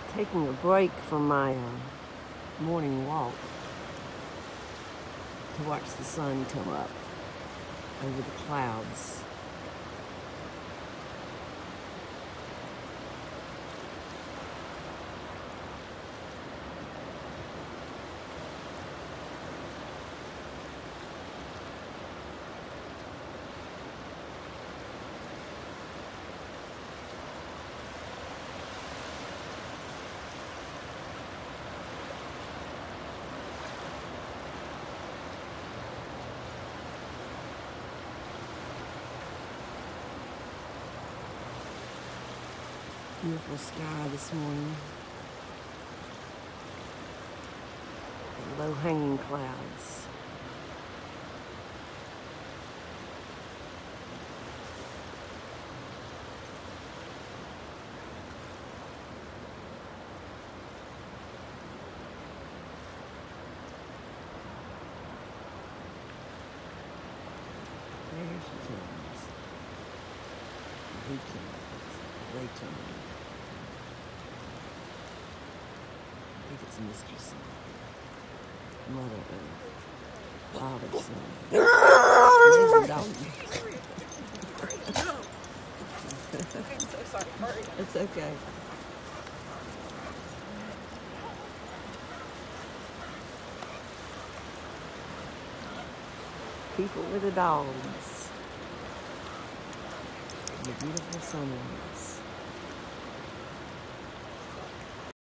Taking a break from my morning walk to watch the sun come up over the clouds. Beautiful sky this morning. Low-hanging clouds. There she comes. They come. I think it's Mr. Sun, Mother Earth, Father Sun. There's a dog. I'm so sorry. Hurry. It's okay. People with the dogs. The beautiful sunrise.